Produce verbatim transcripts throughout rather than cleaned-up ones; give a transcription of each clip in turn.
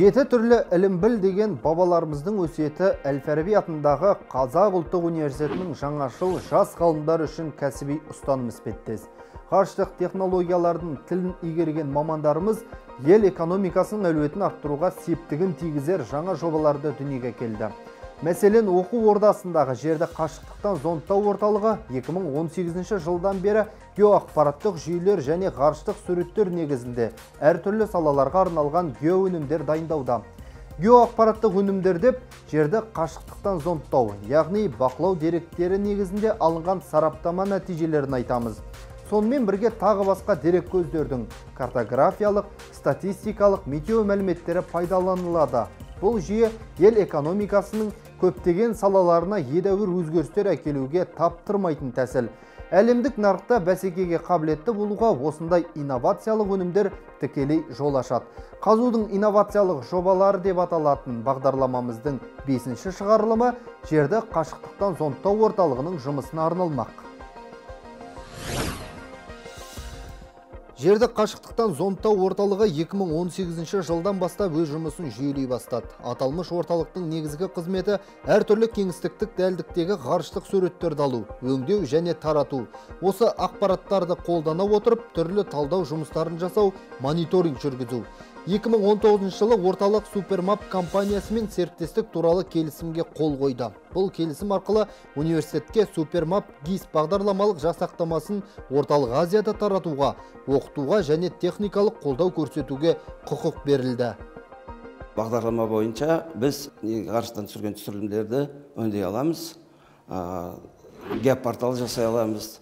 Жеті түрлі ілім біл деген бабаларымыздың өсиеті Әл-Фараби атындағы Қазақ ұлттық университетінің жаңашыл жас ғалымдар үшін кәсіби ұстаным іспеттес. Ғарыштық технологиялардың тілін игерген мамандарымыз ел экономикасының әлеуетін арттыруға септігін тигізер жаңа жобаларды дүниеге келді. Мәселен, оқу ордасындағы жерді қашықтықтан зондтау орталығы екі мың он сегізінші жылдан бері геоақпараттық жүйелер және ғарыштық суреттер негізінде әртүрлі салаларға арналған геоөнімдер дайындауда. Геоақпараттық өнімдер деп жерді қашықтықтан зондтау, яғни бақылау деректері негізінде алынған сараптама нәтижелерін айтамыз. Сонымен бірге тағы басқа дерек көздердің картографиялық, статистикалық, метео мәліметтері пайдаланылады. Бұл жүйе ел экономикасының көптеген салаларына едәуір өзгерістер әкелуге таптырмайтын тәсіл. Әлемдік нарықта бәсекеге қабілетті болуға осындай инновациялық өнімдер тікелей жол ашады. Қазудың инновациялық жобалары деп аталатын бағдарламамыздың бесінші шығарылымы жерді қашықтықтан зондтау орталығының жұмысына арналмақ. Жерді қашықтықтан зондтау орталығы екі мың он сегізінші жылдан бастап өз жұмысын жүйелей бастады. Аталмыш орталықтың негізгі қызметі әртүрлі кеңістіктік дәлдіктегі ғарыштық суреттерді алу, өңдеу және тарату. Осы ақпараттарды қолдана отырып, түрлі талдау жұмыстарын жасау, мониторинг жүргізу. екі мың он тоғызыншы жылы орталық Супермап компаниясымен серіктестік туралы келісімге қол қойды. Бұл келісім арқылы университетке Супермап ГИС бағдарламалық жасақтамасын орталық Азияда таратуға, оқытуға және техникалық қолдау көрсетуге құқық берілді. Бағдарлама бойынша біз ғарыштан түсірген түсірілімдерді өңдей аламыз, геопортал жасай аламыз.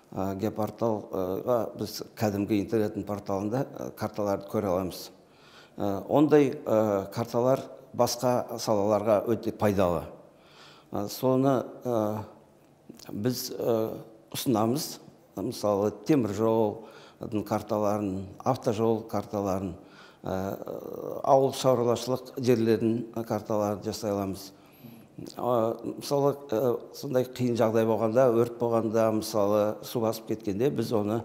Геопорталға біз кәдімгі интернеттің порталында карталарды көре аламыз. Ондай карталар басқа салаларға өте пайдалы. Соны біз ұсынамыз. Мысалы, темір жол карталарын, автожол карталарын, ауыл шаруашылық жерлердің карталарын жасай аламыз. Мысалы, сондай қиын жағдай болғанда, өрт болғанда, мысалы, су басып кеткенде біз оны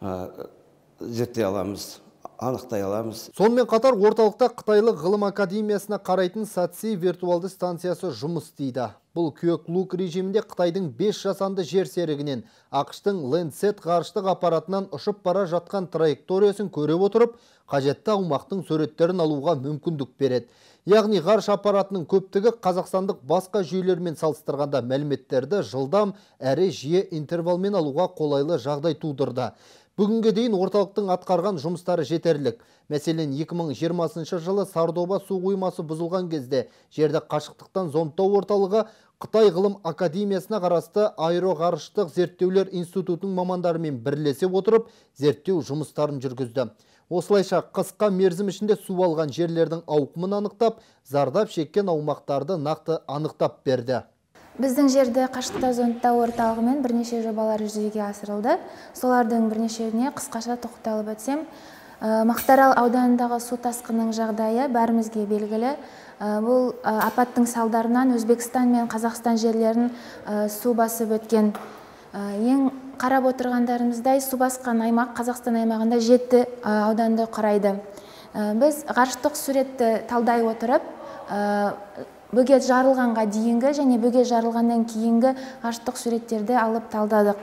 зерттей аламыз, анықтай аламыз. Сонымен қатар орталықта Қытайлық ғылым академиясына қарайтын Сатси виртуалды станциясы жұмыс істейді. Бұл Кёк-Лук режимінде Қытайдың бес жасанды жер серігінен ақштың Лэнсет ғарыштық аппаратынан ұшып бара жатқан траекториясын көре отырып, қажетті аумақтың суреттерін алуға мүмкіндік береді. Яғни ғарыш аппаратының көптігі қазақстандық басқа жүйелермен салыстырғанда мәліметтерді жылдам әрі жиі интервалмен алуға қолайлы жағдай тудырды. Бүгінге дейін орталықтың атқарған жұмыстары жетерлік. Мәселен, екі мың жиырмасыншы жылы Сардоба су қоймасы бұзылған кезде жерді қашықтықтан зондтау орталығы Қытай ғылым академиясына қарасты аэроғарыштық зерттеулер институтының мамандарымен бірлесе отырып, зерттеу жұмыстарын жүргізді. Осылайша қысқа мерзім ішінде су алған жерлердің ауқымын анықтап, зардап шеккен аумақтарды нақты анықтап берді. Біздің жерді қашықтықтан зондтау орталығымен бірнеше жобалар жүзеге асырылды. Солардың бірнешеуіне қысқаша тоқталып өтсем, Мақтаарал ауданындағы су тасқынының жағдайы бәрімізге белгілі. Бұл апаттың салдарынан Өзбекстан мен Қазақстан жерлерін су басып өткен. Ең қарап отырғандарымыздай, су басқан аймақ Қазақстан аймағында жеті ауданды құрайды. Біз ғарыштық суретті талдай отырып, бөгет жарылғанға дейінгі және бөгет жарылғаннан кейінгі ғарыштық суреттерді алып талдадық.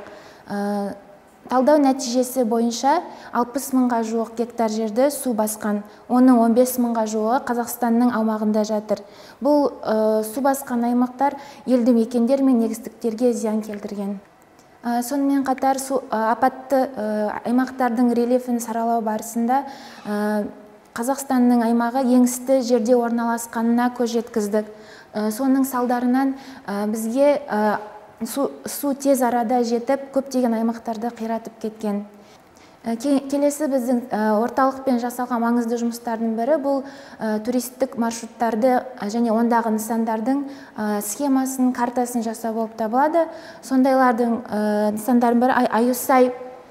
Талдау нәтижесі бойынша алпыс мыңға жуық гектар жерді су басқан, оның он бес мыңға жуығы Қазақстанның аумағында жатыр. Бұл су басқан аймақтар елді мекендер мен егістіктерге зиян келтірген. Сонымен қатар апатты аймақтардың рельефін саралау барысында Қазақстанның аймағы еңісті жерде орналасқанына көз жеткіздік. Соның салдарынан бізге су тез арада жетіп, көптеген аймақтарды қиратып кеткен. Келесі біздің орталықпен жасалған маңызды жұмыстардың бірі бұл туристік маршруттарды және ондағы нысандардың схемасын, картасын жасау болып табылады. Сондайлардың нысандардың бірі Аюсай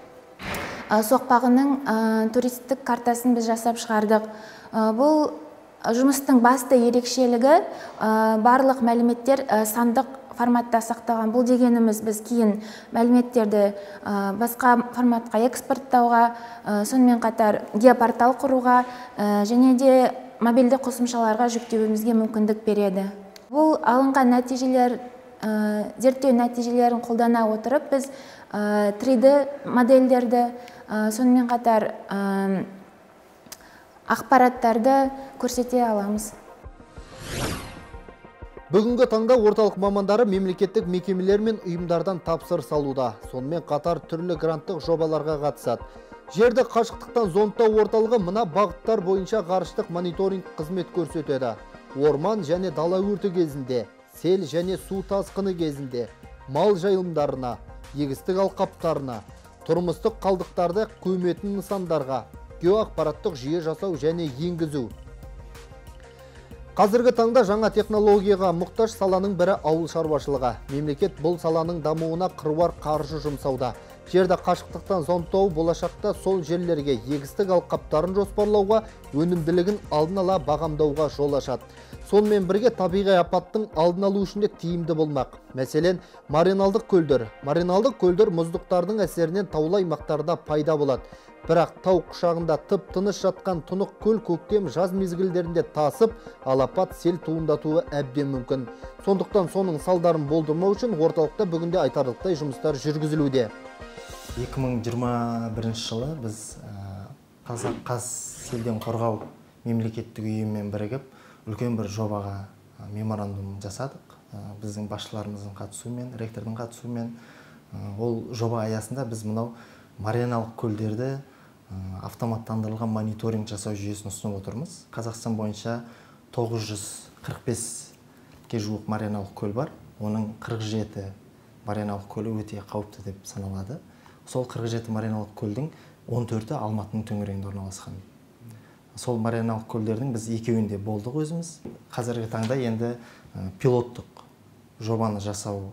соқпағының туристік картасын біз жасап шығардық. Бұл жұмыстың басты ерекшелігі барлық мәліметтер сандық форматта сақталған. Бұл дегеніміз біз кейін мәліметтерді басқа форматқа экспорттауға, сонымен қатар геопортал құруға және де мобильді қосымшаларға жүктеуімізге мүмкіндік береді. Бұл алынған нәтижелер, зерттеу нәтижелерін қолдана отырып, біз три дэ модельдерді, сонымен қатар ақпараттарды көрсете аламыз. Бүгінгі таңда орталық мамандары мемлекеттік мекемелер мен ұйымдардан тапсырыс алуда. Сонымен қатар түрлі гранттық жобаларға қатысады. Жерді қашықтықтан зондтау орталығы мына бағыттар бойынша ғарыштық мониторинг қызмет көрсетеді. Орман және дала өрті кезінде, сел және су тасқыны кезінде, мал жайылымдарына, егістік алқаптарына, тұрмыстық қалдықтарды көметін нысандарға, геоақпараттық жүйе жасау және енгізу. Қазіргі таңда жаңа технологияға мұқтаж саланың бірі ауыл шаруашылығы. Мемлекет бұл саланың дамуына қыруар қаржы жұмсауда. Жерді қашықтықтан зондтау болашақта сол жерлерге егістік алқаптарын жоспарлауға, өнімділігін алдын ала бағамдауға жол ашады. Сонымен бірге табиғи апаттың алдын алу үшін де тиімді болмақ. Мәселен, мариналдық көлдер. Мариналдық көлдер мұздықтардың әсерінен таулы аймақтарда пайда болады. Бірақ тау құшағында тып-тыныш жатқан тұнық көл көктем жаз мезгілдерінде тасып, алапат сел туындатуы әбден мүмкін. Сондықтан соның салдарын болдырмау үшін орталықта бүгінде айтарлықтай жұмыстар жүргізілуде. екі мың жиырма бірінші жылы біз Қазселден қорғау мемлекеттік ұйымымен бірігіп үлкен бір жобаға меморандум жасадық. Біздің басшыларымыздың қатысуымен, ректордың қатысуымен. Ол жоба аясында біз мынау мариналық көлдерді автоматтандырылған мониторинг жасау жүйесін ұсынып отырмыз. Қазақстан бойынша тоғыз жүз қырық беске жуық мариналық көл бар. Оның қырық жеті мариналық көлі өте қауіпті деп саналады. Сол қырық жеті мариналық көлдің он төрті Алматының төңірегінде орналасқан. Сол мариналық көлдердің біз екеуінде болдық өзіміз. Қазіргі таңда енді пилоттық жобаны жасау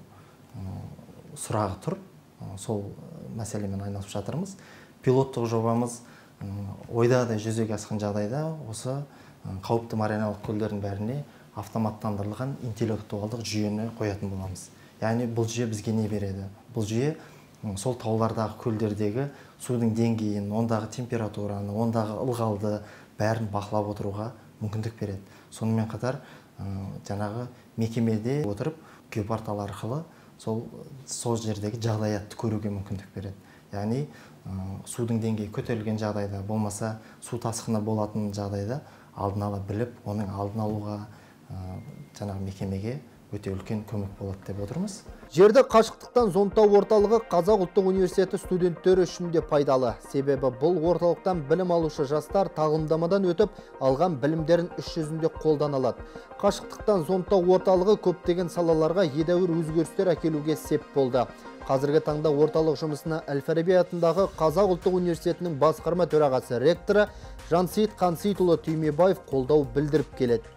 сұрағы тұр. Сол мәселемен айналысып жатырмыз. Пилоттық жобамыз ойда да жүзеге асқан жағдайда осы қауіпті мариналық көлдердің бәріне автоматтандырылған интеллектуалдық жүйені қоятын боламыз. Яғни бұл жүйе бізге не береді? Бұл жүйе сол таулардағы көлдердегі судың деңгейін, ондағы температураны, ондағы ылғалды бәрін бақылап отыруға мүмкіндік береді. Сонымен қатар жаңағы мекемеде отырып геопортал арқылы сол сол жердегі жағдаятты көруге мүмкіндік береді. Яғни судың деңгейі көтерілген жағдайда, болмаса су тасқыны болатын жағдайда алдын ала біліп, оның алдын алуға жаңағы мекемеге өте үлкен көмек болады деп отырмыз. Жерді қашықтықтан зондтау орталығы Қазақ ұлттық университеті студенттері үшін де пайдалы. Себебі бұл орталықтан білім алушы жастар тағылымдамадан өтіп, алған білімдерін іс жүзінде қолдана алады. Қашықтықтан зондтау орталығы көптеген салаларға едәуір өзгерістер әкелуге сеп болды. Қазіргі таңда орталық жұмысына Әл-Фараби атындағы Қазақ ұлттық университетінің басқарма төрағасы ректоры Жансейіт Қансейітұлы Түймебаев қолдау білдіріп келеді.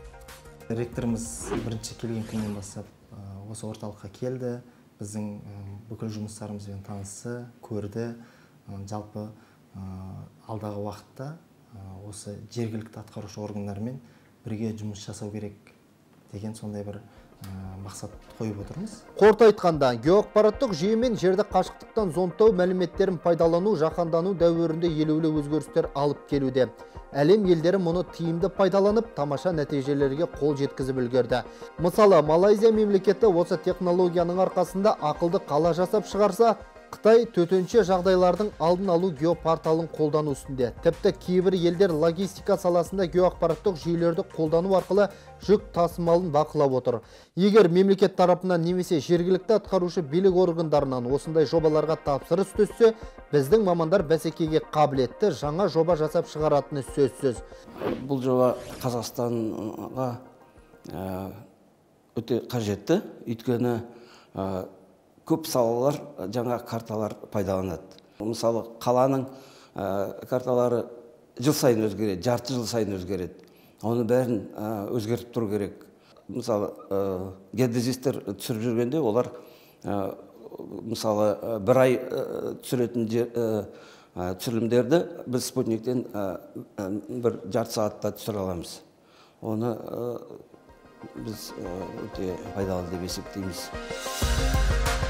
Ректорымыз бірінші келген күннен бастап осы орталыққа келді, біздің бүкіл жұмыстарымызбен танысты, көрді. Жалпы алдағы уақытта осы жергілікті атқарушы органдармен бірге жұмыс жасау керек деген сондай бір мақсат қойып отырмыз. Қорыта айтқанда, геоақпараттық жүйемен жерді қашықтықтан зондтау мәліметтерін пайдалану жаһандану дәуірінде елеулі өзгерістер алып келуде. Әлем елдері мұны тиімді пайдаланып, тамаша нәтижелерге қол жеткізіп үлгерді. Мысалы, Малайзия мемлекеті осы технологияның арқасында ақылды қала жасап шығарса, Қытай төтенше жағдайлардың алдын алу геопорталын қолдану үстінде. Тіпті кейбір елдер логистика саласында геоақпараттық жүйелерді қолдану арқылы жүк тасымалын бақылап отыр. Егер мемлекет тарапынан немесе жергілікті атқарушы билік органдарынан осындай жобаларға тапсырыс түссе, біздің мамандар бәсекеге қабілетті жаңа жоба жасап шығаратыны сөзсіз. Бұл жоба Қазақстанға өте қажетті, өйткені көп салалар жаңа карталар пайдаланады. Мысалы, қаланың карталары жыл сайын өзгереді, жарты жыл сайын өзгереді. Оны бәрін өзгертіп тұру керек. Мысалы, геодезистер түсіріп жүргенде, олар мысалы бір ай түсіретін түсірілімдерді біз спутниктен бір жарты сағатта түсіре аламыз. Оны біз өте пайдалы деп есептейміз.